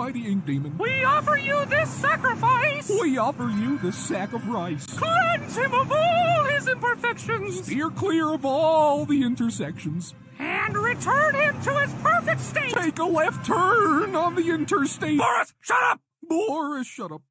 mighty ink demon. We offer you this sacrifice. We offer you this sack of rice. Cleanse him of all his imperfections. Steer clear of all the intersections. And return him to his perfect state. Take a left turn on the interstate. Boris, shut up! Boris, shut up.